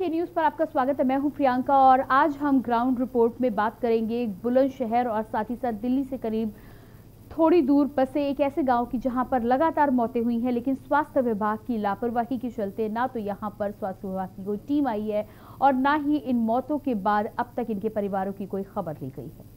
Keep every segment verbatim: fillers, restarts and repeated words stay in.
के न्यूज़ पर आपका स्वागत है। मैं हूं प्रियंका और आज हम ग्राउंड रिपोर्ट में बात करेंगे बुलंदशहर और साथ ही साथ दिल्ली से करीब थोड़ी दूर बसे एक ऐसे गांव की जहां पर लगातार मौतें हुई हैं, लेकिन स्वास्थ्य विभाग की लापरवाही के चलते ना तो यहां पर स्वास्थ्य विभाग की कोई टीम आई है और ना ही इन मौतों के बाद अब तक इनके परिवारों की कोई खबर ली गई है।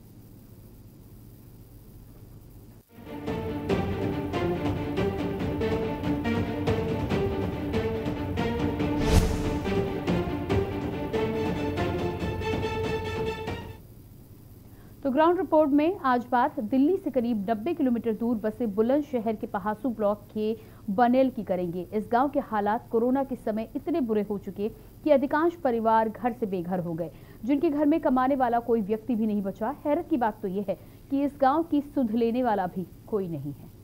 तो ग्राउंड रिपोर्ट में आज बात दिल्ली से करीब नब्बे किलोमीटर दूर बसे बुलंदशहर के पहासू ब्लॉक के बनेल की करेंगे। इस गांव के हालात कोरोना के समय इतने बुरे हो चुके कि अधिकांश परिवार घर से बेघर हो गए, जिनके घर में कमाने वाला कोई व्यक्ति भी नहीं बचा। हैरत की बात तो यह है कि इस गांव की सुध लेने वाला भी कोई नहीं है।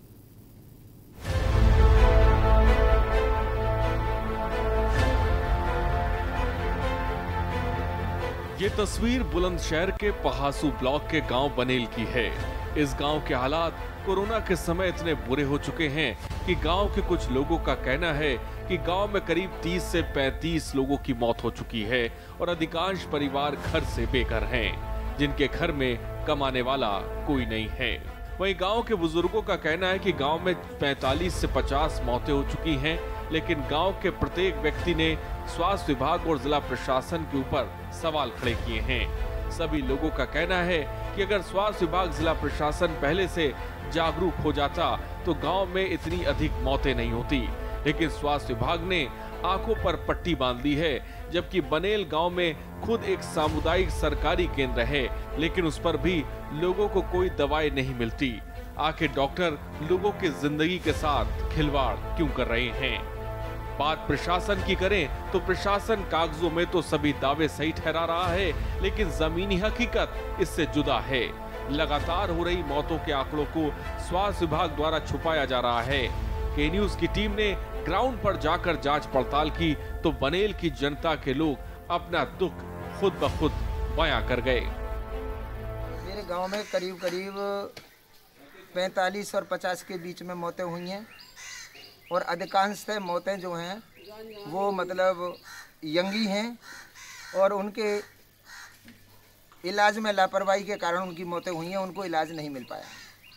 ये तस्वीर बुलंदशहर के पहासू ब्लॉक के गांव बनेल की है। इस गांव के हालात कोरोना के समय इतने बुरे हो चुके हैं कि गांव के कुछ लोगों का कहना है कि गांव में करीब तीस से पैंतीस लोगों की मौत हो चुकी है और अधिकांश परिवार घर से बेघर हैं, जिनके घर में कमाने वाला कोई नहीं है। वहीं गांव के बुजुर्गों का कहना है कि गांव में पैंतालीस से पचास मौतें हो चुकी हैं, लेकिन गांव के प्रत्येक व्यक्ति ने स्वास्थ्य विभाग और जिला प्रशासन के ऊपर सवाल खड़े किए हैं। सभी लोगों का कहना है कि अगर स्वास्थ्य विभाग, जिला प्रशासन पहले से जागरूक हो जाता तो गांव में इतनी अधिक मौतें नहीं होती, लेकिन स्वास्थ्य विभाग ने आंखों पर पट्टी बांध ली है। जबकि बनेल गांव में खुद एक सामुदायिक सरकारी केंद्र है, लेकिन उस पर भी लोगों को कोई दवाई नहीं मिलती। आखिर डॉक्टर लोगों की जिंदगी के साथ खिलवाड़ क्यों कर रहे हैं? बात प्रशासन की करें तो प्रशासन कागजों में तो सभी दावे सही ठहरा रहा है, लेकिन जमीनी हकीकत इससे जुदा है। लगातार हो रही मौतों के आंकड़ों को स्वास्थ्य विभाग द्वारा छुपाया जा रहा है। के न्यूज की टीम ने ग्राउंड पर जाकर जांच पड़ताल की तो बनेल की जनता के लोग अपना दुख खुद ब खुद बयां कर गए। मेरे गांव में करीब करीब पैंतालीस और पचास के बीच में मौतें हुई हैं और अधिकांशतः मौतें जो हैं वो मतलब यंगी हैं और उनके इलाज में लापरवाही के कारण उनकी मौतें हुई हैं, उनको इलाज नहीं मिल पाया।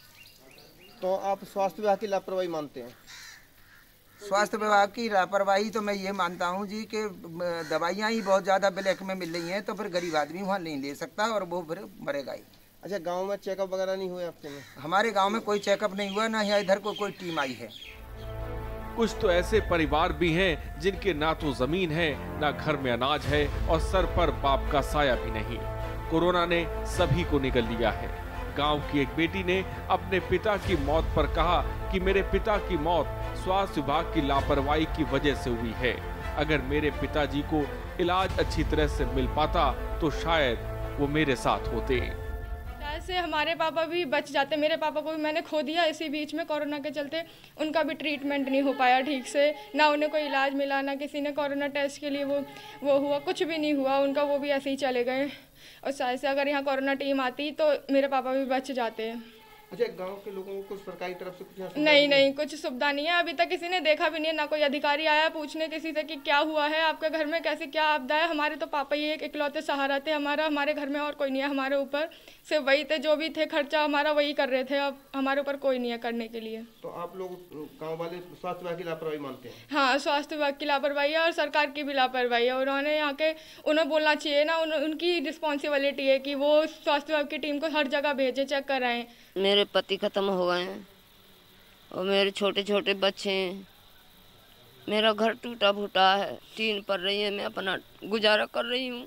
तो आप स्वास्थ्य विभाग की लापरवाही मानते हैं? स्वास्थ्य विभाग की लापरवाही तो मैं ये मानता हूँ जी कि दवाइयाँ ही बहुत ज़्यादा ब्लैक में मिल रही हैं, तो फिर गरीब आदमी वहाँ नहीं ले सकता और वो फिर मरेगा ही। अच्छा, गांव में चेकअप वगैरह नहीं हुए हफ्ते में? हमारे गांव में कोई चेकअप नहीं हुआ, ना यहाँ इधर को कोई टीम आई है। कुछ तो ऐसे परिवार भी हैं जिनके ना तो जमीन है, ना घर में अनाज है और सर पर बाप का साया भी नहीं। कोरोना ने सभी को निगल लिया है। गांव की एक बेटी ने अपने पिता की मौत पर कहा कि मेरे पिता की मौत स्वास्थ्य विभाग की लापरवाही की वजह से हुई है। अगर मेरे पिताजी को इलाज अच्छी तरह से मिल पाता तो शायद वो मेरे साथ होते। ऐसे हमारे पापा भी बच जाते। मेरे पापा को भी मैंने खो दिया इसी बीच में, कोरोना के चलते उनका भी ट्रीटमेंट नहीं हो पाया ठीक से, ना उन्हें कोई इलाज मिला, ना किसी ने कोरोना टेस्ट के लिए वो वो हुआ, कुछ भी नहीं हुआ उनका, वो भी ऐसे ही चले गए। और शायद से अगर यहाँ कोरोना टीम आती तो मेरे पापा भी बच जाते हैं। अच्छा, गांव के लोगों को कुछ सरकारी तरफ से कुछ नहीं नहीं कुछ सुविधा नहीं है, अभी तक किसी ने देखा भी नहीं है, ना कोई अधिकारी आया पूछने किसी से कि क्या हुआ है आपके घर में, कैसे क्या आपदा है। हमारे तो पापा ही एक इकलौते सहारा थे हमारा, हमारे घर में और कोई नहीं है हमारे ऊपर, सिर्फ वही थे, जो भी थे खर्चा हमारा वही कर रहे थे, अब हमारे ऊपर कोई नहीं है करने के लिए। तो आप लोग गाँव वाले स्वास्थ्य विभाग की लापरवाही मानते हैं? हाँ, स्वास्थ्य विभाग की लापरवाही है और सरकार की भी लापरवाही है। उन्होंने यहाँ के उन्हें बोलना चाहिए ना, उन, उनकी रिस्पॉन्सिबिलिटी है कि वो स्वास्थ्य विभाग की टीम को हर जगह भेजे, चेक कराएं। मेरे पति खत्म हो गए हैं और मेरे छोटे छोटे बच्चे हैं। मेरा घर टूटा फूटा है, टीन पड़ रही है, मैं अपना गुजारा कर रही हूँ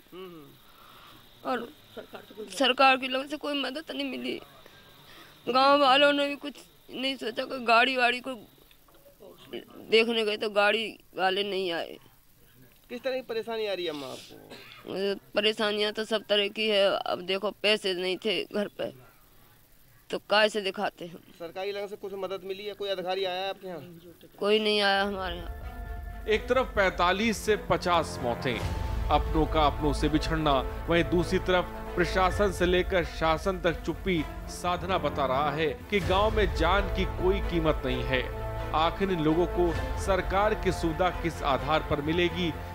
और सरकार की लोगों से कोई मदद नहीं मिली। गांव वालों ने भी कुछ नहीं सोचा, कोई गाड़ी वाड़ी को देखने गए तो गाड़ी वाले नहीं आए। किस तरह की परेशानी आ रही है अम्मा आपको? परेशानियाँ तो सब तरह की है। अब देखो, पैसे नहीं थे घर पे तो काय से दिखाते हैं। सरकारी लोगों से कुछ मदद मिली है? कोई अधिकारी आया है आपके यहाँ? कोई नहीं आया हमारे यहाँ। एक तरफ पैंतालीस से पचास मौतें, अपनों का अपनों से बिछड़ना, वहीं दूसरी तरफ प्रशासन से लेकर शासन तक चुप्पी साधना बता रहा है कि गांव में जान की कोई कीमत नहीं है। आखिर इन लोगों को सरकार की सुविधा किस आधार पर मिलेगी,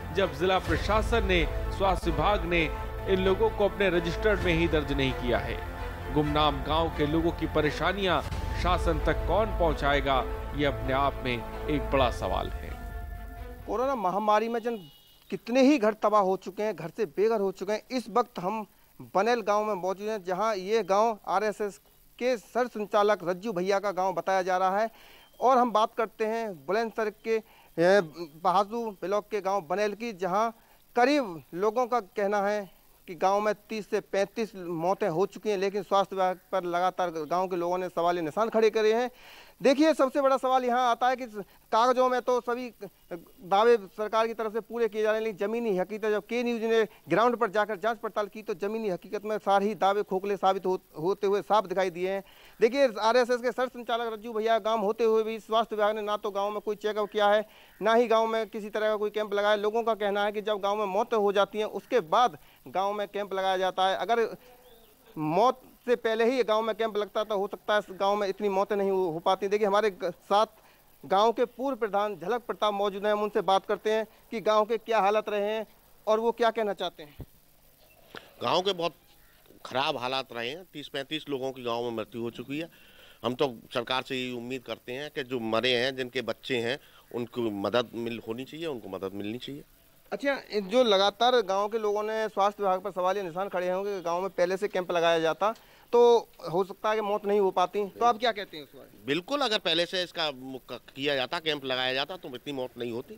जब जिला प्रशासन ने, स्वास्थ्य विभाग ने इन लोगों को अपने रजिस्टर्ड में ही दर्ज नहीं किया है। गुमनाम गांव के लोगों की परेशानियां शासन तक कौन पहुंचाएगा, ये अपने आप में एक बड़ा सवाल है। कोरोना महामारी में जन कितने ही घर तबाह हो चुके हैं, घर से बेघर हो चुके हैं। इस वक्त हम बनेल गांव में मौजूद हैं, जहां ये गांव आरएसएस के सर संचालक रज्जू भैया का गांव बताया जा रहा है। और हम बात करते हैं बुलंदशहर के पहासू ब्लॉक के गांव बनेल की, जहां करीब लोगों का कहना है कि गांव में तीस से पैंतीस मौतें हो चुकी हैं, लेकिन स्वास्थ्य विभाग पर लगातार गांव के लोगों ने सवालिया निशान खड़े करे हैं। देखिए, सबसे बड़ा सवाल यहाँ आता है कि कागजों में तो सभी दावे सरकार की तरफ से पूरे किए जा रहे हैं, लेकिन ज़मीनी हकीकत जब के न्यूज़ ने ग्राउंड पर जाकर जांच पड़ताल की तो ज़मीनी हकीकत में सारे ही दावे खोखले साबित हो, होते हुए साफ दिखाई दिए हैं। देखिए, आरएसएस के सर संचालक रज्जू भैया गांव होते हुए भी स्वास्थ्य विभाग ने ना तो गाँव में कोई चेकअप किया है, ना ही गाँव में किसी तरह का कोई कैंप लगाया। लोगों का कहना है कि जब गाँव में मौतें हो जाती हैं उसके बाद गाँव में कैंप लगाया जाता है। अगर मौत से पहले ही गांव में कैंप लगता था, हो सकता है गांव में इतनी मौतें नहीं हो पाती। देखिए, हमारे साथ गांव के पूर्व प्रधान झलक प्रताप मौजूद हैं। हम उनसे बात करते हैं कि गांव के क्या हालत रहे हैं और वो क्या कहना चाहते हैं। गांव के बहुत खराब हालात रहे हैं। तीस पैंतीस लोगों की गांव में मृत्यु हो चुकी है। हम तो सरकार से यही उम्मीद करते हैं कि जो मरे हैं, जिनके बच्चे हैं, उनको मदद मिल होनी चाहिए, उनको मदद मिलनी चाहिए। अच्छा, जो लगातार गांव के लोगों ने स्वास्थ्य विभाग पर सवालिया निशान खड़े होंगे कि गांव में पहले से कैंप लगाया जाता तो हो सकता है कि मौत नहीं हो पाती, तो आप क्या कहते हैं उस बारे में? बिल्कुल, अगर पहले से इसका किया जाता, कैंप लगाया जाता तो इतनी मौत नहीं होती।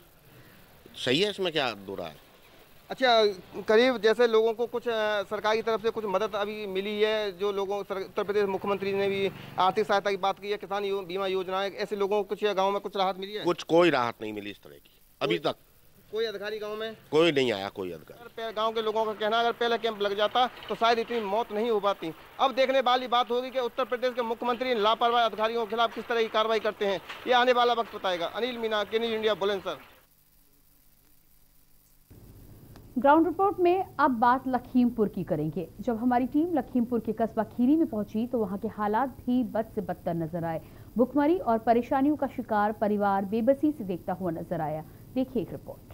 सही है, इसमें क्या दो रहा है। अच्छा, करीब जैसे लोगों को कुछ सरकार की तरफ से कुछ मदद अभी मिली है, जो लोगों उत्तर प्रदेश मुख्यमंत्री ने भी आर्थिक सहायता की बात की है, किसान यो, बीमा योजना है, ऐसे लोगों को कुछ गाँव में कुछ राहत मिली है? कुछ कोई राहत नहीं मिली इस तरह की अभी तक। कोई अधिकारी गांव में कोई नहीं आया, कोई अधिकारी। गांव के लोगों का कहना है अगर पहले कैंप लग जाता तो शायद इतनी मौत नहीं हो पाती। अब देखने वाली बात होगी कि उत्तर प्रदेश के मुख्यमंत्री लापरवाह अधिकारियों के खिलाफ किस तरह की कार्रवाई करते हैं, ये आने वाला वक्त बताएगा। Anil Meena, K news India, Bulandshahr. Ground report में अब बात लखीमपुर की करेंगे। जब हमारी टीम लखीमपुर के कस्बा खीरी में पहुंची तो वहां के हालात भी बद से बदतर नजर आए। भुखमरी और परेशानियों का शिकार परिवार बेबसी से देखता हुआ नजर आया। देखिए एक रिपोर्ट।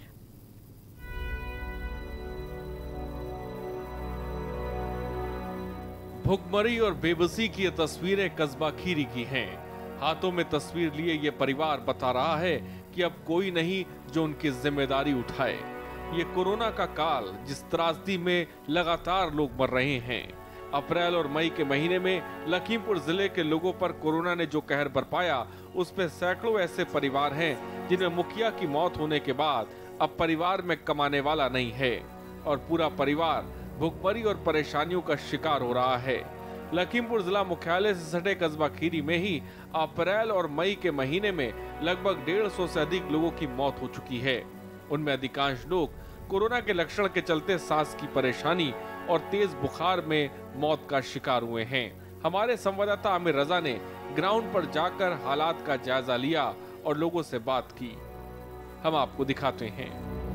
भुखमरी और बेबसी की ये तस्वीरें कस्बा खीरी की हैं। हाथों में तस्वीर लिए ये परिवार बता रहा है कि अब कोई नहीं जो उनकी जिम्मेदारी उठाए। ये कोरोना का काल, जिस त्रासदी में लगातार लोग मर रहे हैं। अप्रैल और मई के महीने में लखीमपुर जिले के लोगों पर कोरोना ने जो कहर बरपाया, उस पे सैकड़ों ऐसे परिवार हैं जिनमें मुखिया की मौत होने के बाद अब परिवार में कमाने वाला नहीं है और पूरा परिवार भुखमरी और परेशानियों का शिकार हो रहा है। लखीमपुर जिला मुख्यालय से सटे कस्बा खीरी में ही अप्रैल और मई के महीने में लगभग डेढ़ सौ से अधिक लोगों की मौत हो चुकी है। उनमें अधिकांश लोग कोरोना के लक्षण के चलते सांस की परेशानी और तेज बुखार में मौत का शिकार हुए हैं। हमारे संवाददाता आमिर रजा ने ग्राउंड पर जाकर हालात का जायजा लिया और लोगों से बात की। हम आपको दिखाते हैं।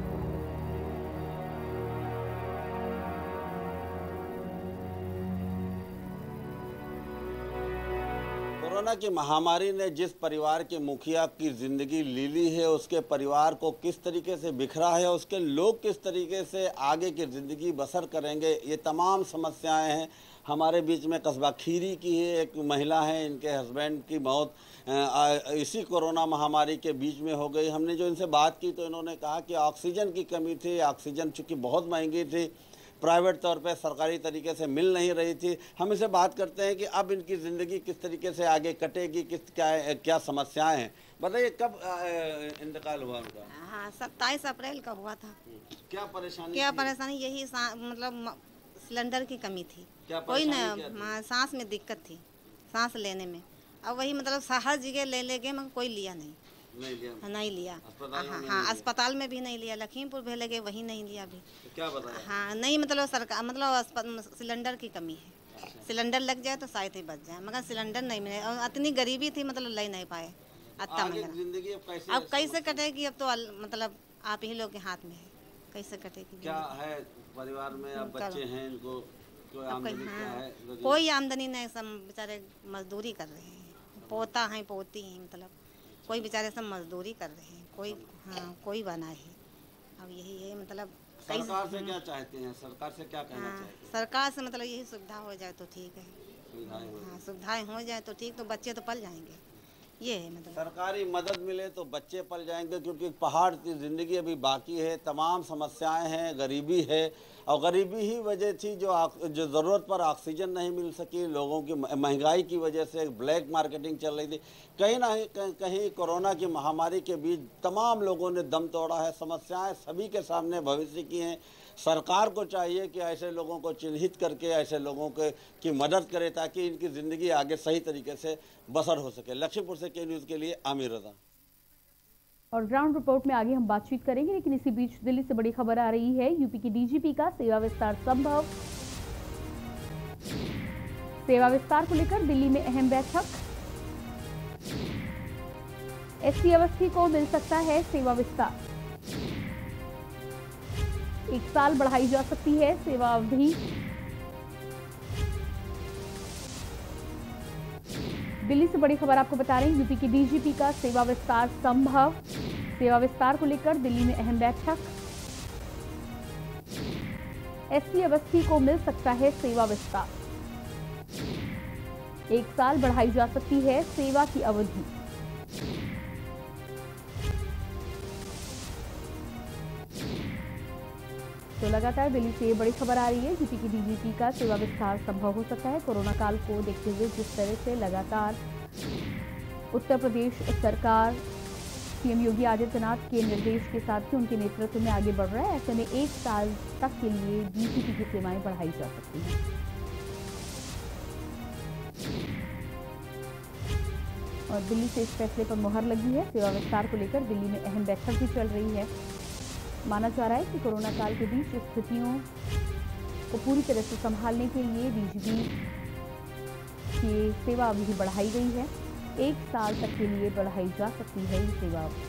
कोरोना की महामारी ने जिस परिवार के मुखिया की ज़िंदगी ले ली है, उसके परिवार को किस तरीके से बिखरा है, उसके लोग किस तरीके से आगे की ज़िंदगी बसर करेंगे, ये तमाम समस्याएं हैं। हमारे बीच में कस्बा खीरी की है एक महिला है, इनके हस्बैंड की मौत इसी कोरोना महामारी के बीच में हो गई। हमने जो इनसे बात की तो इन्होंने कहा कि ऑक्सीजन की कमी थी, ऑक्सीजन चूँकि बहुत महंगी थी, प्राइवेट तौर पे सरकारी तरीके से मिल नहीं रही थी। हम इसे बात करते हैं कि अब इनकी ज़िंदगी किस तरीके से आगे कटेगी, किस क्या क्या समस्याएं हैं। बताइए, कब इंतकाल हुआ उनका? हाँ, सत्ताईस अप्रैल का हुआ था। क्या परेशानी क्या परेशानी यही मतलब सिलेंडर की कमी थी। क्या कोई न सांस में दिक्कत थी, सांस लेने में। अब वही मतलब हर जगह ले ले गए मगर कोई लिया नहीं। नहीं लिया नहीं लिया हाँ हाँ अस्पताल में भी नहीं लिया, लखीमपुर भेजे गए वहीं नहीं लिया भी। तो क्या बताया? हाँ नहीं मतलब सरकार मतलब सिलेंडर की कमी है। सिलेंडर लग जाए तो शायद ही बच जाए, मगर सिलेंडर नहीं मिले और इतनी गरीबी थी मतलब ले नहीं पाए। अच्छा जिंदगी अब कैसे अब कैसे कटेगी? अब तो मतलब आप ही लोग के हाथ में है, कैसे कटेगी? क्या है परिवार में? अब बच्चे हैं, इनको कोई आमदनी क्या है? कोई आमदनी नहीं, सब बेचारे मजदूरी कर रहे हैं। पोता है पोती हैं, मतलब कोई बेचारे सब मजदूरी कर रहे हैं। कोई हाँ कोई बना है अब यही है मतलब सरकार से क्या चाहते हैं, सरकार से क्या कहना हाँ, चाहते हैं? सरकार से मतलब यही सुविधा हो जाए तो ठीक है। सुविधाएं हो हाँ, सुविधाएं हो जाए तो ठीक, तो बच्चे तो पल जाएंगे, ये है मतलब। सरकारी मदद मिले तो बच्चे पल जाएंगे, क्योंकि पहाड़ की ज़िंदगी अभी बाकी है, तमाम समस्याएं हैं, गरीबी है, और गरीबी ही वजह थी जो जो ज़रूरत पर ऑक्सीजन नहीं मिल सकी, लोगों की महंगाई की वजह से ब्लैक मार्केटिंग चल रही थी। कहीं ना कहीं कहीं कोरोना की महामारी के बीच तमाम लोगों ने दम तोड़ा है। समस्याएं सभी के सामने भविष्य की हैं। सरकार को चाहिए कि ऐसे लोगों को चिन्हित करके ऐसे लोगों के की मदद करे, ताकि इनकी ज़िंदगी आगे सही तरीके से बसर हो सके। लखीमपुर से के न्यूज़ के लिए आमिर रजा। और ग्राउंड रिपोर्ट में आगे हम बातचीत करेंगे, लेकिन इसी बीच दिल्ली से बड़ी खबर आ रही है। यूपी की डीजीपी का सेवा विस्तार संभव। सेवा विस्तार को लेकर दिल्ली में अहम बैठक। एसपी अवस्थी को मिल सकता है सेवा विस्तार। एक साल बढ़ाई जा सकती है सेवा अवधि। दिल्ली से बड़ी खबर आपको बता रहे हैं, यूपी की डीजीपी का सेवा विस्तार संभव। सेवा विस्तार को लेकर दिल्ली में अहम बैठक। एसपी अवस्थी को मिल सकता है सेवा विस्तार। एक साल बढ़ाई जा सकती है सेवा की अवधि। तो लगातार दिल्ली से बड़ी खबर आ रही है, यूपी की डीजीपी का सेवा विस्तार संभव हो सकता है। कोरोना काल को देखते हुए जिस तरह से लगातार उत्तर प्रदेश सरकार सीएम योगी आदित्यनाथ के निर्देश के साथ ही उनके नेतृत्व में आगे बढ़ रहा है, ऐसे में एक साल तक के लिए डीजीपी की सेवाएं बढ़ाई जा सकती हैं। और दिल्ली से इस फैसले पर मुहर लगी है। सेवा विस्तार को लेकर दिल्ली में अहम बैठक भी चल रही है। माना जा रहा है कि कोरोना काल के बीच स्थितियों को पूरी तरह से संभालने के लिए डीजीपी की सेवा अवधि बढ़ाई गई है। एक साल तक के लिए बढ़ाई जा सकती है ये सेवा अवधि।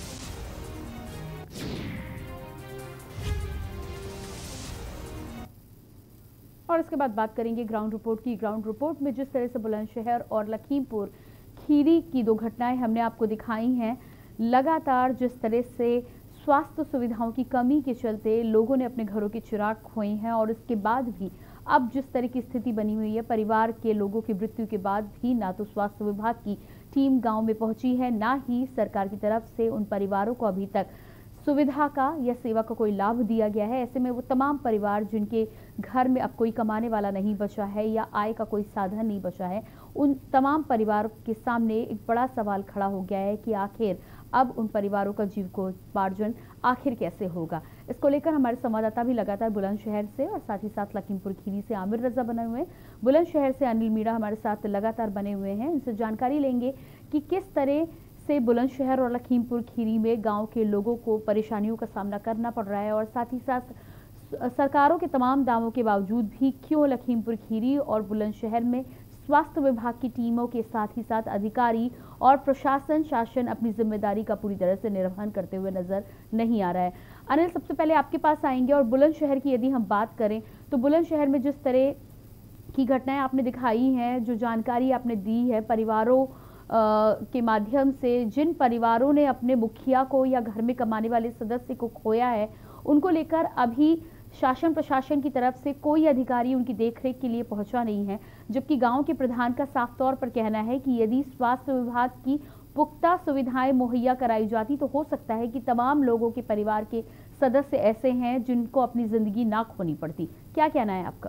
और इसके बाद बात करेंगे ग्राउंड रिपोर्ट की। ग्राउंड रिपोर्ट में जिस तरह से बुलंदशहर और लखीमपुर खीरी की दो घटनाएं हमने आपको दिखाई हैं, लगातार जिस तरह से स्वास्थ्य सुविधाओं की कमी के चलते लोगों ने अपने घरों के चिराग खोए हैं, और इसके बाद भी अब जिस तरह की स्थिति बनी हुई है, परिवार के लोगों की मृत्यु के बाद भी ना तो स्वास्थ्य विभाग की टीम गांव में पहुंची है, ना ही सरकार की तरफ से उन परिवारों को अभी तक सुविधा का या सेवा का कोई लाभ दिया गया है। ऐसे में वो तमाम परिवार जिनके घर में अब कोई कमाने वाला नहीं बचा है या आय का कोई साधन नहीं बचा है, उन तमाम परिवारों के सामने एक बड़ा सवाल खड़ा हो गया है कि आखिर अब उन परिवारों का जीविकोपार्जन आखिर कैसे होगा। इसको लेकर हमारे संवाददाता भी लगातार बुलंदशहर से और साथ ही साथ लखीमपुर खीरी से आमिर रजा बने हुए हैं। बुलंदशहर से अनिल मीणा हमारे साथ लगातार बने हुए हैं, उनसे जानकारी लेंगे कि किस तरह से बुलंदशहर और लखीमपुर खीरी में गांव के लोगों को परेशानियों का सामना करना पड़ रहा है, और साथ ही साथ सरकारों के तमाम दावों के बावजूद भी क्यों लखीमपुर खीरी और बुलंदशहर में स्वास्थ्य विभाग की टीमों के साथ ही साथ अधिकारी और प्रशासन शासन अपनी जिम्मेदारी का पूरी तरह से निर्वहन करते हुए नजर नहीं आ रहा है। अनिल, सबसे पहले आपके पास आएंगे, और बुलंदशहर की यदि हम बात करें तो बुलंदशहर में जिस तरह की घटनाएं आपने दिखाई हैं, जो जानकारी आपने दी है परिवारों के माध्यम से, जिन परिवारों ने अपने मुखिया को या घर में कमाने वाले सदस्य को खोया है, उनको लेकर अभी शासन प्रशासन की तरफ से कोई अधिकारी उनकी देखरेख के लिए पहुंचा नहीं है, जबकि गांव के प्रधान का साफ तौर पर कहना है कि यदि स्वास्थ्य विभाग की पुख्ता सुविधाएं मुहैया कराई जाती तो हो सकता है कि तमाम लोगों के परिवार के सदस्य ऐसे हैं जिनको अपनी जिंदगी ना खोनी पड़ती। क्या कहना है आपका?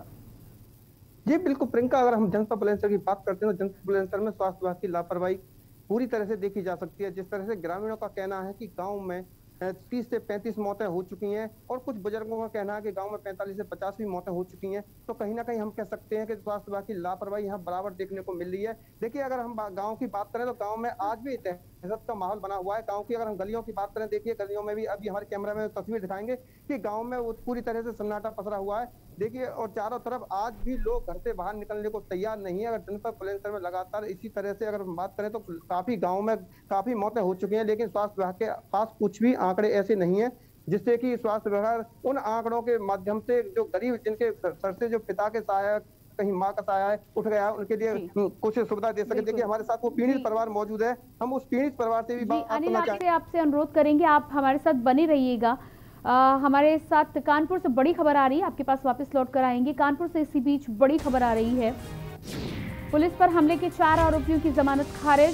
जी बिल्कुल प्रियंका, अगर हम जनपद बुलंदशहर की बात करते हैं तो जनपद बुलंदशहर में स्वास्थ्य विभाग की लापरवाही पूरी तरह से देखी जा सकती है। जिस तरह से ग्रामीणों का कहना है कि गांव में तीस से पैंतीस मौतें हो चुकी हैं, और कुछ बुजुर्गों का कहना है कि गांव में पैंतालीस से पचास भी मौतें हो चुकी हैं, तो कहीं ना कहीं हम कह सकते हैं कि स्वास्थ्य विभाग की लापरवाही यहाँ बराबर देखने को मिल रही है। देखिए, अगर हम गांव की बात करें तो गांव में आज भी दहशत का माहौल बना हुआ है। गांव की अगर हम गलियों की बात करें, देखिए गलियों में भी अभी हमारे कैमरा में तस्वीर दिखाएंगे कि गाँव में वो पूरी तरह से सन्नाटा पसरा हुआ है। देखिए, और चारों तरफ आज भी लोग घर से बाहर निकलने को तैयार नहीं है। अगर जनपद बुलंदशहर में लगातार इसी तरह से अगर हम बात करें तो काफी गांव में काफी मौतें हो चुकी हैं, लेकिन स्वास्थ्य विभाग के पास कुछ भी आंकड़े ऐसे नहीं है जिससे कि स्वास्थ्य विभाग उन आंकड़ों के माध्यम से जो गरीब जिनके सर से जो पिता के साया कहीं माँ का साया है उठ गया है, उनके लिए कुछ सुविधा दे सके। देखिए, हमारे साथ वो पीड़ित परिवार मौजूद है, हम उस पीड़ित परिवार से भी बात करना चाहेंगे। आपसे अनुरोध करेंगे, आप हमारे साथ बने रहिएगा। आ, हमारे साथ कानपुर से बड़ी खबर आ रही है, आपके पास वापस लौट कर आएंगे। कानपुर से इसी बीच बड़ी खबर आ रही है, पुलिस पर हमले के चार आरोपियों की जमानत खारिज।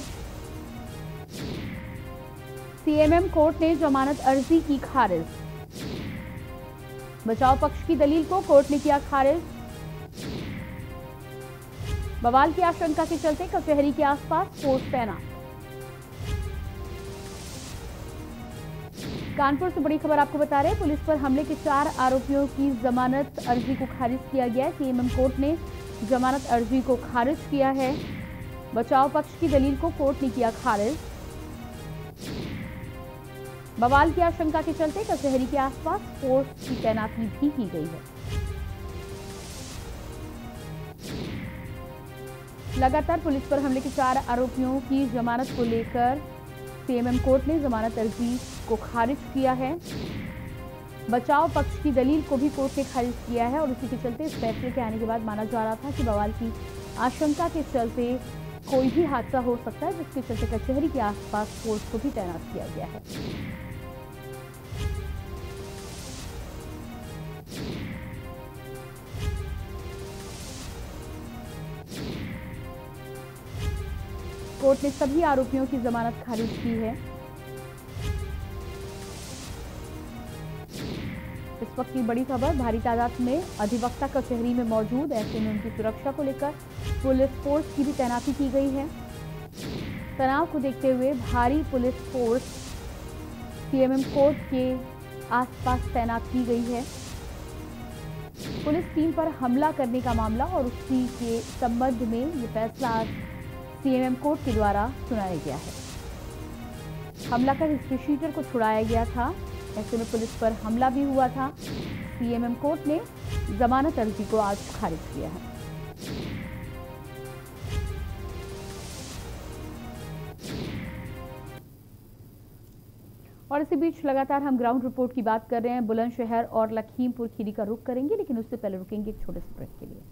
सीएमएम कोर्ट ने जमानत अर्जी की खारिज। बचाव पक्ष की दलील को कोर्ट ने किया खारिज। बवाल की आशंका के चलते कचहरी के आसपास फोर्स तैनात। कानपुर से बड़ी खबर आपको बता रहे हैं, पुलिस पर हमले के चार आरोपियों की जमानत अर्जी को खारिज किया गया है। सीएमएम कोर्ट ने जमानत अर्जी को खारिज किया है। बचाव पक्ष की दलील को कोर्ट ने किया खारिज। बवाल की आशंका के चलते कचहरी के आसपास फोर्स की तैनाती भी की गई है। लगातार पुलिस पर हमले के चार आरोपियों की जमानत को लेकर सीएमएम कोर्ट ने जमानत अर्जी को खारिज किया है। बचाव पक्ष की दलील को भी कोर्ट ने खारिज किया है और उसी के चलते इस फैसले के आने के बाद माना जा रहा था कि बवाल की आशंका के चलते कोई भी हादसा हो सकता है, जिसके चलते कचहरी के आसपास फोर्स को भी तैनात किया गया है। कोर्ट ने सभी आरोपियों की जमानत खारिज की है। इस वक्त की बड़ी खबर, भारी तादाद में अधिवक्ता कचहरी में मौजूद, ऐसे में उनकी सुरक्षा को लेकर पुलिस फोर्स की भी तैनाती की गई है। तनाव को देखते हुए भारी पुलिस फोर्स सीएमएम कोर्ट के आसपास तैनात की गई है। पुलिस टीम पर हमला करने का मामला और उसी के संबंध में ये फैसला सीएमएम कोर्ट के द्वारा सुनाया गया है। हमला कर हिस्ट्री शीटर को छुड़ाया गया था, ऐसे में पुलिस पर हमला भी हुआ था। सीएमएम कोर्ट ने जमानत अर्जी को आज खारिज किया है। और इसी बीच लगातार हम ग्राउंड रिपोर्ट की बात कर रहे हैं। बुलंदशहर और लखीमपुर खीरी का रुख करेंगे, लेकिन उससे पहले रुकेंगे एक छोटे से ब्रेक के लिए।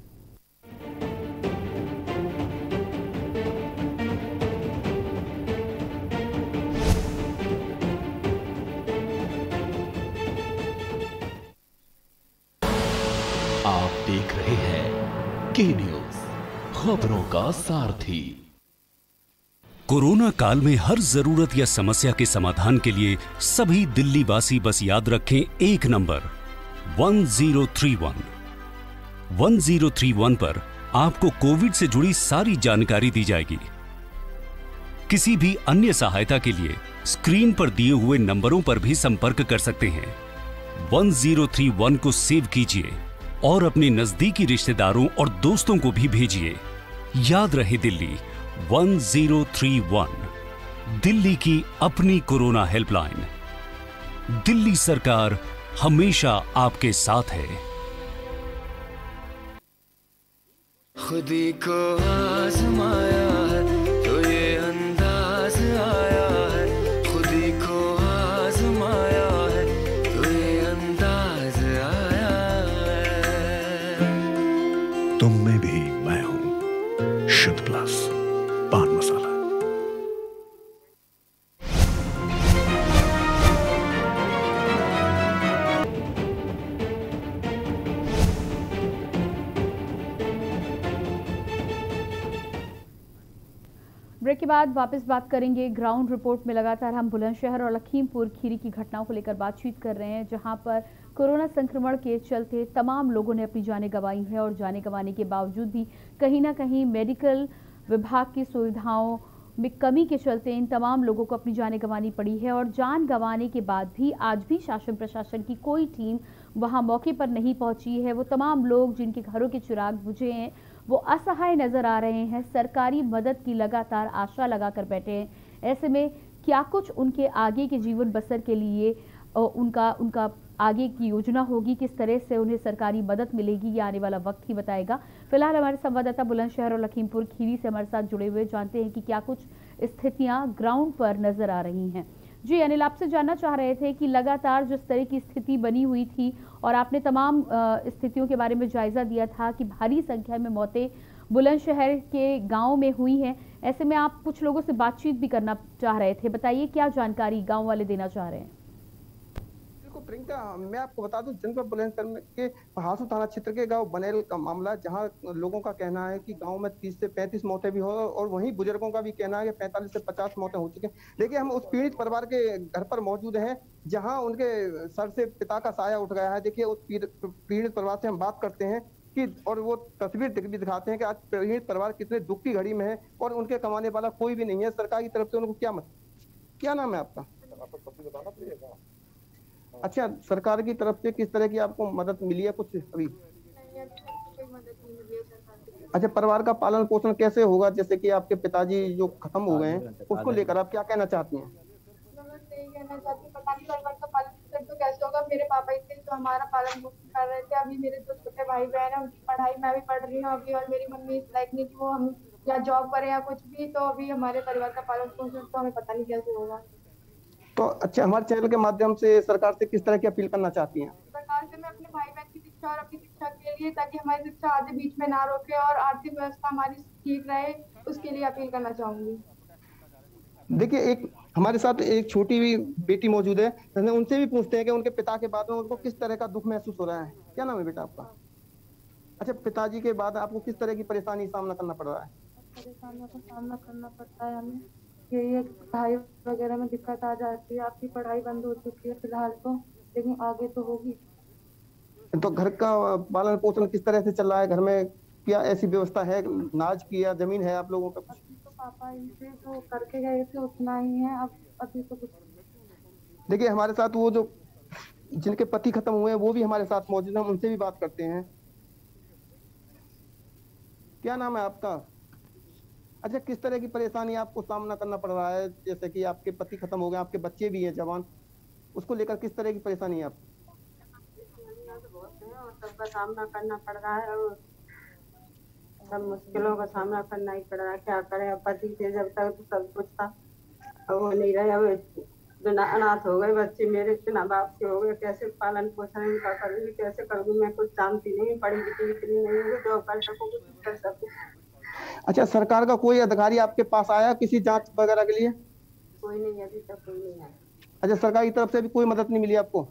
आप देख रहे हैं के न्यूज, खबरों का सारथी। कोरोना काल में हर जरूरत या समस्या के समाधान के लिए सभी दिल्ली वासी बस याद रखें एक नंबर one zero three one. One zero three one पर आपको कोविड से जुड़ी सारी जानकारी दी जाएगी। किसी भी अन्य सहायता के लिए स्क्रीन पर दिए हुए नंबरों पर भी संपर्क कर सकते हैं। वन ज़ीरो थ्री वन को सेव कीजिए और अपने नजदीकी रिश्तेदारों और दोस्तों को भी भेजिए। याद रहे Delhi one zero three one, Delhi की अपनी कोरोना हेल्पलाइन। दिल्ली सरकार हमेशा आपके साथ है। खुदी को आजमाया है तो ये अंदाज आया है, खुदी को आजमाया है तो ये अंदाज आया है। तुम में भी मैं हूं, शुद्ध प्लस पान मसाला। ब्रेक के बाद वापस बात करेंगे। ग्राउंड रिपोर्ट में लगातार हम बुलंदशहर और लखीमपुर खीरी की घटनाओं को लेकर बातचीत कर रहे हैं, जहां पर कोरोना संक्रमण के चलते तमाम लोगों ने अपनी जानें गंवाई है और जानें गंवाने के बावजूद भी कहीं ना कहीं मेडिकल विभाग की सुविधाओं में कमी के चलते इन तमाम लोगों को अपनी जानें गंवानी पड़ी है। और जान गंवाने के बाद भी आज भी शासन प्रशासन की कोई टीम वहां मौके पर नहीं पहुंची है। वो तमाम लोग जिनके घरों के चिराग बुझे हैं वो असहाय नजर आ रहे हैं, सरकारी मदद की लगातार आशा लगाकर बैठे हैं। ऐसे में क्या कुछ उनके आगे के जीवन बसर के लिए उनका उनका आगे की योजना होगी, किस तरह से उन्हें सरकारी मदद मिलेगी, ये आने वाला वक्त ही बताएगा। फिलहाल हमारे संवाददाता बुलंदशहर और लखीमपुर खीरी से हमारे साथ जुड़े हुए, जानते हैं कि क्या कुछ स्थितियां ग्राउंड पर नजर आ रही हैं। जी अनिल, आपसे जानना चाह रहे थे कि लगातार जिस तरह की स्थिति बनी हुई थी और आपने तमाम स्थितियों के बारे में जायजा दिया था कि भारी संख्या में मौतें बुलंदशहर के गाँव में हुई हैं, ऐसे में आप कुछ लोगों से बातचीत भी करना चाह रहे थे, बताइए क्या जानकारी गाँव वाले देना चाह रहे हैं। तो प्रियंका, मैं आपको बता दूं, जनपद बुलंदशहर के पहासू थाना क्षेत्र के गांव बनेल का मामला, जहां लोगों का कहना है कि गांव में तीस से पैंतीस मौतें भी हो और वहीं बुजुर्गों का भी कहना है कि पैंतालीस से पचास मौतें हो चुकी हैं। देखिए, हम उस पीड़ित परिवार के घर पर मौजूद हैं जहां उनके सर से पिता का साया उठ गया है। देखिए, उस पीड़ित परिवार से हम बात करते हैं कि और वो तस्वीर भी दिखाते हैं कि आज पीड़ित परिवार कितने दुख की घड़ी में है और उनके कमाने वाला कोई भी नहीं है। सरकार की तरफ से उनको क्या मत क्या नाम है आपका? अच्छा, सरकार की तरफ से किस तरह की आपको मदद मिली है कुछ अभी? अच्छा, परिवार का पालन पोषण कैसे होगा? जैसे कि आपके पिताजी जो खत्म हो गए हैं, उसको लेकर आप क्या कहना चाहती हैं? कहना चाहती हूँ, पता नहीं परिवार का पालन पोषण तो कैसे होगा। मेरे पापा ही थे जो हमारा पालन पोषण कर रहे थे। अभी मेरे दो छोटे भाई बहन है, उनकी पढ़ाई मैं भी पढ़ रही हूँ अभी, और मेरी मम्मी इस लायक नहीं कि वो हम या जॉब करें या कुछ भी। तो अभी हमारे परिवार का पालन पोषण तो हमें पता नहीं कैसे होगा। तो अच्छा, हमारे चैनल के माध्यम से सरकार से किस तरह की अपील करना चाहती हैं? सरकार से मैं अपने भाई बहन की शिक्षा और अपनी शिक्षा के लिए, ताकि हमारी शिक्षा आधे बीच में ना रोके और आर्थिक व्यवस्था हमारी ठीक रहे, उसके लिए अपील करना चाहूंगी। देखिए, एक हमारे साथ एक छोटी भी बेटी मौजूद है, उनसे भी पूछते हैं कि उनके पिता के बाद में उनको किस तरह का दुख महसूस हो रहा है। क्या नाम है बेटा आपका? अच्छा, पिताजी के बाद आपको किस तरह की परेशानी का सामना करना पड़ रहा है? परेशानियों का सामना करना पड़ता है हमें। यही है, पढ़ाई वगैरह में दिक्कत आ जाती है। आपकी पढ़ाई बंद हो चुकी है फिलहाल तो, लेकिन आगे तो होगी। तो घर का पालन पोषण किस तरह से चल रहा है? घर में क्या ऐसी व्यवस्था है, नाज की या जमीन है आप लोगों का? तो पापा इनसे जो करके गए थे उतना ही है, अब अभी तो कुछ। देखिए, हमारे साथ वो जो जिनके पति खत्म हुए हैं वो भी हमारे साथ मौजूद है, हम उनसे भी बात करते हैं। क्या नाम है आपका? अच्छा, किस तरह की परेशानी आपको सामना करना पड़ रहा है? जैसे कि आपके पति खत्म हो गए, आपके बच्चे भी हैं जवान, उसको लेकर किस तरह की परेशानी है आपको? और सबका सामना करना पड़ रहा है और सब मुश्किलों का सामना करना ही पड़ रहा है। क्या करें, अब पति थे जब तक तो सब कुछ था, अब वो नहीं रहे। अब बिना अनाथ हो गए बच्चे मेरे, बिना बाप के हो गए। कैसे पालन पोषण इनका करूँगी, कैसे करूँगी? मैं कुछ जानती नहीं, पढ़ी लिखी इतनी नहीं हूँ जो कर सकूँ, कुछ कर सकूँ। अच्छा, सरकार का कोई अधिकारी आपके पास आया किसी जांच वगैरह के लिए? कोई नहीं, अभी तक कोई नहीं आया। अच्छा, सरकार की तरफ से भी कोई मदद नहीं मिली आपको?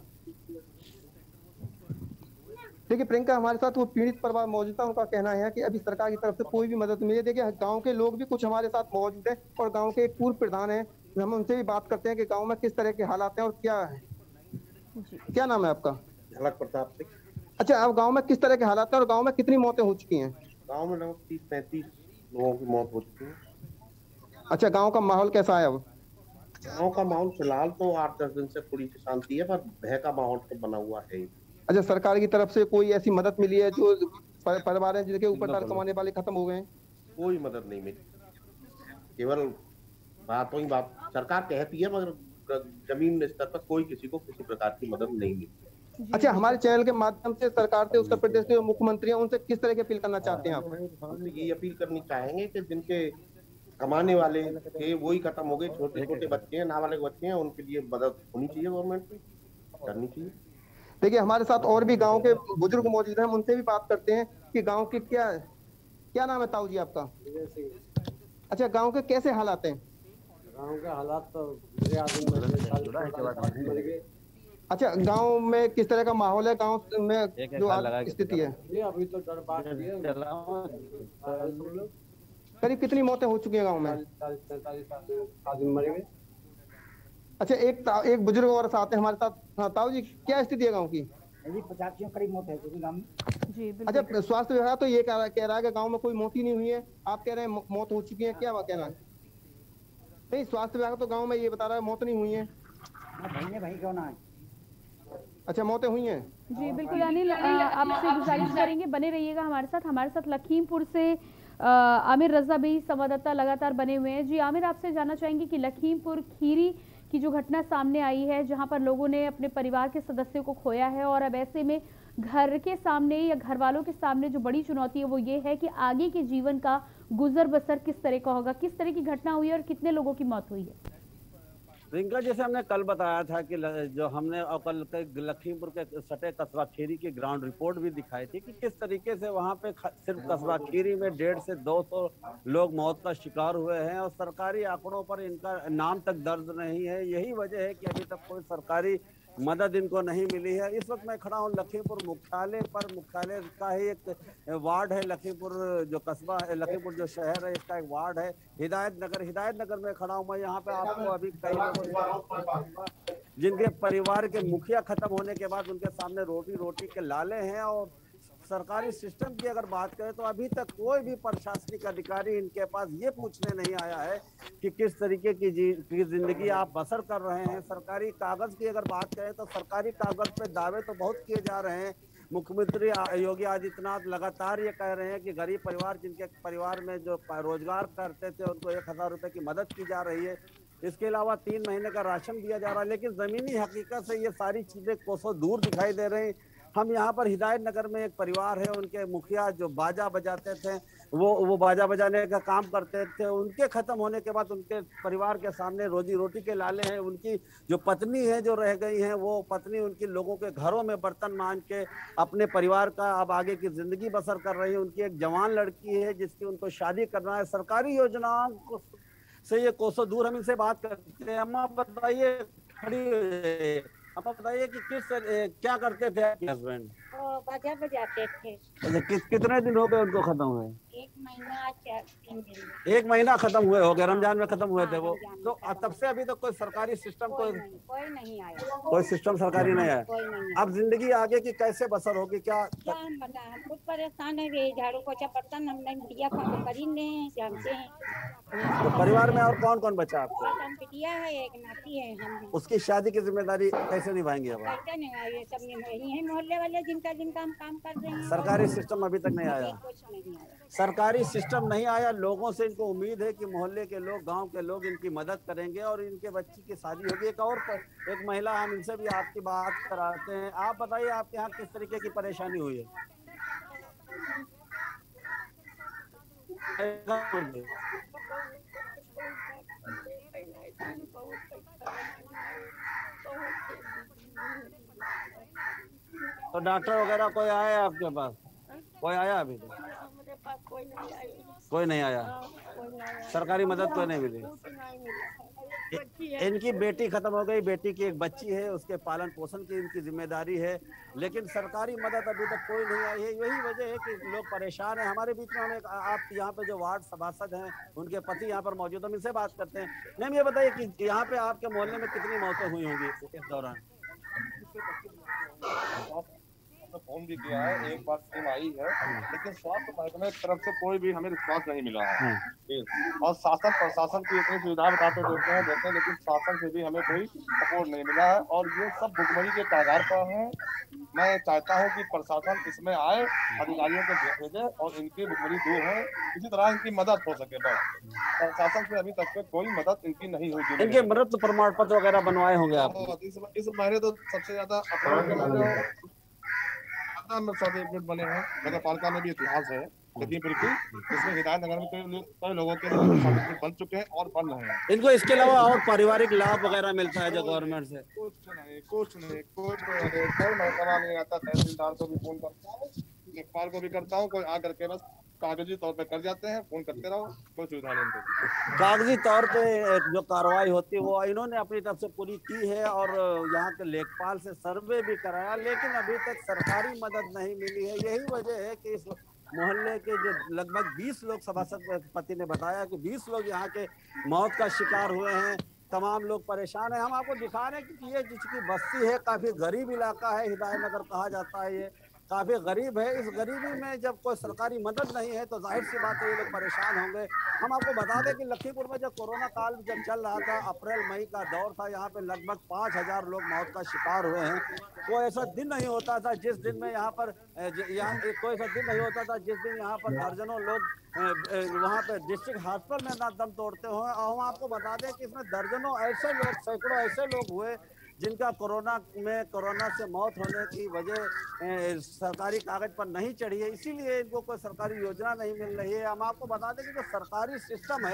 देखिए प्रियंका, हमारे साथ वो पीड़ित परिवार मौजूद था, उनका कहना है कि अभी सरकार की तरफ से कोई भी मदद नहीं है। देखिए, गांव के लोग भी कुछ हमारे साथ मौजूद है और गांव के एक पूर्व प्रधान है, हम उनसे भी बात करते हैं कि गांव में किस तरह के हालात हैं और क्या है। क्या नाम है आपका? झलक प्रताप सिंह। अच्छा, अब गाँव में किस तरह के हालात है और गाँव में कितनी मौतें हो चुकी है? गाँव में लगभग तीस पैंतीस लोगों की मौत हो चुकी है। अच्छा, गाँव का माहौल कैसा है अब? गाँव का माहौल फिलहाल तो आठ दस दिन से थोड़ी सी शांति है, पर भय का माहौल तो बना हुआ है। अच्छा, सरकार की तरफ से कोई ऐसी मदद मिली है जो परिवार है जिनके ऊपर दार कमाने वाले खत्म हो गए हैं? कोई मदद नहीं मिली, केवल बातों ही बात सरकार कहती है, मगर जमीन स्तर पर कोई किसी को किसी प्रकार की मदद नहीं मिली। अच्छा, हमारे चैनल के माध्यम से सरकार से उत्तर प्रदेश के मुख्यमंत्री हैं, उनसे किस तरह की अपील करना चाहते हैं आप? हम ये अपील करनी चाहेंगे कि जिनके कमाने वाले थे वही खत्म हो गए, छोटे छोटे बच्चे हैं, नाबालिग बच्चे हैं, उनके लिए मदद होनी चाहिए, गवर्नमेंट को करनी चाहिए। देखिए, हमारे साथ और भी गांव के बुजुर्ग मौजूद हैं, हम उनसे भी बात करते हैं कि गांव के क्या क्या नाम है ताऊ जी आपका? अच्छा, गांव के कैसे हालात हैं? गांव के हालात तो अच्छा, गांव में किस तरह का माहौल है? गांव में जो स्थिति है अभी तो करीब कितनी मौतें हो चुकी हैं गांव में? अच्छा, एक एक बुजुर्ग और साथ हैं हमारे साथ। हाँ ताऊ जी, क्या स्थिति है गांव की? पचास के करीब मौत है गांव में। जी, अच्छा, स्वास्थ्य विभाग तो ये कह रहा कह रहा है कि गांव में कोई मौत ही नहीं हुई है, आप कह रहे हैं मौत हो चुकी है, क्या कहना है? नहीं, स्वास्थ्य विभाग तो गांव में ये बता रहा है मौत नहीं हुई है। भाई भाई क्यों ना है? अच्छा, मौतें हुई हैं? जी बिल्कुल अनिल, आपसे गुजारिश करेंगे बने रहिएगा हमारे साथ। हमारे साथ लखीमपुर से आमिर रजा भी संवाददाता लगातार बने हुए हैं। जी आमिर, आपसे जानना चाहेंगे कि लखीमपुर खीरी की जो घटना सामने आई है, जहां पर लोगों ने अपने परिवार के सदस्यों को खोया है, और अब ऐसे में घर के सामने या घर वालों के सामने जो बड़ी चुनौती है वो ये है कि आगे के जीवन का गुजर बसर किस तरह का होगा। किस तरह की घटना हुई है और कितने लोगों की मौत हुई है? रिंका, जैसे हमने कल बताया था कि जो हमने कल लखीमपुर के सटे कस्बा खीरी की ग्राउंड रिपोर्ट भी दिखाई थी कि किस तरीके से वहां पे सिर्फ कस्बा खीरी में डेढ़ से दो सौ लोग मौत का शिकार हुए हैं और सरकारी आंकड़ों पर इनका नाम तक दर्ज नहीं है। यही वजह है कि अभी तक कोई सरकारी मदद इनको नहीं मिली है। इस वक्त मैं खड़ा हूँ लखीमपुर मुख्यालय पर। मुख्यालय का ही एक वार्ड है लखीमपुर, जो कस्बा है लखीमपुर जो शहर है, इसका एक वार्ड है हिदायत नगर। हिदायत नगर में खड़ा हूँ मैं। यहाँ पे आपको अभी कई लोगों जिनके परिवार के मुखिया खत्म होने के बाद उनके सामने रोटी रोटी के लाले हैं। और सरकारी सिस्टम की अगर बात करें तो अभी तक कोई भी प्रशासनिक अधिकारी इनके पास ये पूछने नहीं आया है कि किस तरीके की की जिंदगी आप बसर कर रहे हैं। सरकारी कागज की अगर बात करें तो सरकारी कागज पे दावे तो बहुत किए जा रहे हैं। मुख्यमंत्री योगी आदित्यनाथ लगातार ये कह रहे हैं कि गरीब परिवार, जिनके परिवार में जो रोजगार करते थे, उनको एक हजार रुपए की मदद की जा रही है। इसके अलावा तीन महीने का राशन दिया जा रहा है। लेकिन जमीनी हकीकत से ये सारी चीजें कोसों दूर दिखाई दे रही। हम यहाँ पर हिदायत नगर में एक परिवार है, उनके मुखिया जो बाजा बजाते थे, वो वो बाजा बजाने का काम करते थे। उनके खत्म होने के बाद उनके परिवार के सामने रोजी रोटी के लाले हैं। उनकी जो पत्नी है जो रह गई हैं, वो पत्नी उनकी लोगों के घरों में बर्तन मांज के अपने परिवार का अब आगे की जिंदगी बसर कर रही है। उनकी एक जवान लड़की है जिसकी उनको शादी करना है। सरकारी योजनाओं से ये कोसों दूर। हम इनसे बात करते हैं। अम्मा बताइए, खड़ी आप बताइए कि किस क्या करते थे आपके हस्बैंड? बाजा बजाते थे। अच्छा, किस कितने दिन हो गए उनको खत्म हुए? एक महीना चार तीन दिन। एक महीना खत्म हुए हो गए, रमजान में खत्म हुए थे वो। तो तब से अभी तक तो कोई सरकारी सिस्टम कोई कोई नहीं, कोई नहीं आया। कोई सिस्टम सरकारी नहीं आया। कोई नहीं। अब जिंदगी आगे की कैसे बसर होगी? क्या क्या हम बताएं, हम खुद परेशान है। वे झाड़ू पोछा बर्तन हमने बिटिया को हम कर ही नहीं जानते हैं। तो परिवार में और कौन कौन बचा आपको? हम बिटिया है, एक नाती है। हम उसकी शादी की जिम्मेदारी कैसे निभाएंगे अब? कैसे नहीं आए? सब यही है मोहल्ले वाले जिनका जिनका हम काम कर रहे हैं। सरकारी सिस्टम अभी तक नहीं आया। कुछ नहीं आया। सरकारी सिस्टम नहीं आया। लोगों से इनको उम्मीद है कि मोहल्ले के लोग, गांव के लोग इनकी मदद करेंगे और इनके बच्ची की शादी होगी। एक और एक महिला, हम इनसे भी आपकी बात कराते हैं। आप बताइए, आपके यहाँ किस तरीके की परेशानी हुई है? तो डॉक्टर वगैरह कोई आया आपके पास? कोई आया अभी तक? हमारे पास कोई नहीं आया। कोई नहीं आया। सरकारी मदद कोई नहीं मिली। इनकी बेटी खत्म हो गई, बेटी की एक बच्ची है, उसके पालन पोषण की इनकी जिम्मेदारी है। लेकिन सरकारी मदद अभी तक कोई नहीं आई है। यही वजह है कि लोग परेशान हैं। हमारे बीच में हम एक, आप यहाँ पे जो वार्ड सभासद हैं, उनके पति यहाँ पर मौजूद, हम इनसे बात करते हैं। मैम ये बताइए कि यहाँ पे आपके मोहल्ले में कितनी मौतें हुई होंगी इस दौरान? फोन भी किया है, एक बार टीम आई है, लेकिन स्वास्थ्य महकमे की तरफ से कोई भी हमें रिस्पॉन्स नहीं मिला है। और शासन प्रशासन की इतनी सुविधा बताते देते हैं देते हैं लेकिन शासन से भी हमें कोई सपोर्ट नहीं मिला है। और ये सब भुखमरी के कागार पर हैं। मैं चाहता हूँ कि प्रशासन इसमें आए, अधिकारियों को भेजे और इनकी भुखमरी दूर है, इसी तरह इनकी मदद हो सके। बस प्रशासन से अभी तक कोई मदद इनकी नहीं हुई। इनके मृत्यु प्रमाण पत्र वगैरह बनवाए होंगे आप? इस महीने तो सबसे ज्यादा सर्टिफिकेट बने हैं। नगर पालिका में भी इतिहास है लखीमपुर की, इसमें हिदायत नगर में कई कई लोगों के सर्टिफिकेट बन चुके हैं और बन रहे हैं। इनको इसके अलावा और पारिवारिक लाभ वगैरह मिलता है जो गवर्नमेंट से? कुछ नहीं, कुछ नहीं, कुछ कोई महकमा नहीं आता। तहसीलदार को भी फोन करता हूँ, लेखपाल को भी करता हूँ, कोई आकर के बस कागजी तौर पे कर जाते हैं। फोन करते रहो, कोई सुविधा नहीं। कागजी तौर पे जो कार्रवाई होती है वो इन्होंने अपनी तरफ से पूरी की है और यहाँ के लेखपाल से सर्वे भी कराया, लेकिन अभी तक सरकारी मदद नहीं मिली है। यही वजह है कि इस मोहल्ले के जो लगभग बीस लोग, सभासद पति ने बताया कि बीस लोग यहाँ के मौत का शिकार हुए हैं। तमाम लोग परेशान हैं। हम आपको दिखा रहे हैं कि ये जिसकी बस्ती है, काफी गरीब इलाका है, हिदायत नगर कहा जाता है, ये काफी गरीब है। इस गरीबी में जब कोई सरकारी मदद नहीं है तो जाहिर सी बात है ये लोग परेशान होंगे। हम आपको बता दें कि लखीमपुर में जब कोरोना काल जब चल रहा था, अप्रैल मई का दौर था, यहाँ पे लगभग पाँच हजार लोग मौत का शिकार हुए हैं। कोई ऐसा दिन नहीं होता था जिस दिन में यहाँ पर यहाँ कोई ऐसा दिन नहीं होता था जिस दिन यहाँ पर दर्जनों लोग वहाँ पे डिस्ट्रिक्ट हॉस्पिटल में ना दम तोड़ते हुए। और हम आपको बता दें कि इसमें दर्जनों ऐसे लोग, सैकड़ों ऐसे लोग हुए जिनका कोरोना में कोरोना से मौत होने की वजह सरकारी कागज पर नहीं चढ़ी है, इसीलिए इनको कोई सरकारी योजना नहीं मिल रही है। हम आपको बता दें कि जो सरकारी सिस्टम है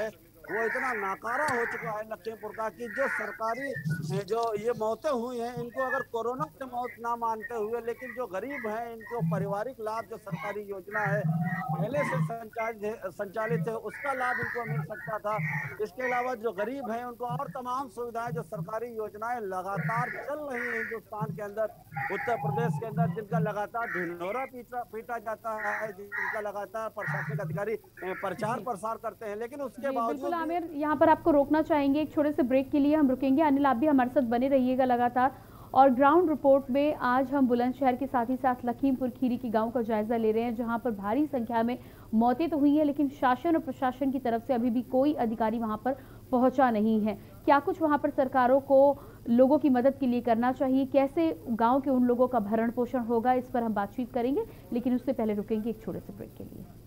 वो इतना नाकारा हो चुका है लखीमपुर का कि जो सरकारी जो ये मौतें हुई हैं इनको अगर कोरोना से मौत ना मानते हुए, लेकिन जो गरीब हैं इनको पारिवारिक लाभ जो सरकारी योजना है पहले से संचालित संचालित है उसका लाभ इनको मिल सकता था। इसके अलावा जो गरीब हैं उनको और तमाम सुविधाएं जो सरकारी योजनाएं लगातार चल रही हैं हिंदुस्तान के अंदर, उत्तर प्रदेश के अंदर, जिनका लगातार ढिंढोरा पीटा पीटा जाता है, जिनका लगातार प्रशासनिक अधिकारी प्रचार प्रसार करते हैं, लेकिन उसके बावजूद आमिर, यहाँ पर आपको रोकना चाहेंगे, एक छोटे से ब्रेक के लिए हम रुकेंगे। अनिल, आप भी हमारे साथ बने रहिएगा लगातार। और ग्राउंड रिपोर्ट में आज हम बुलंदशहर के साथ ही साथ लखीमपुर खीरी के गांव का जायजा ले रहे हैं, जहां पर भारी संख्या में मौतें तो हुई हैं, लेकिन शासन और प्रशासन की तरफ से अभी भी कोई अधिकारी वहां पर पहुंचा नहीं है। क्या कुछ वहां पर सरकारों को लोगों की मदद के लिए करना चाहिए, कैसे गाँव के उन लोगों का भरण पोषण होगा, इस पर हम बातचीत करेंगे, लेकिन उससे पहले रुकेंगे एक छोटे से ब्रेक के लिए।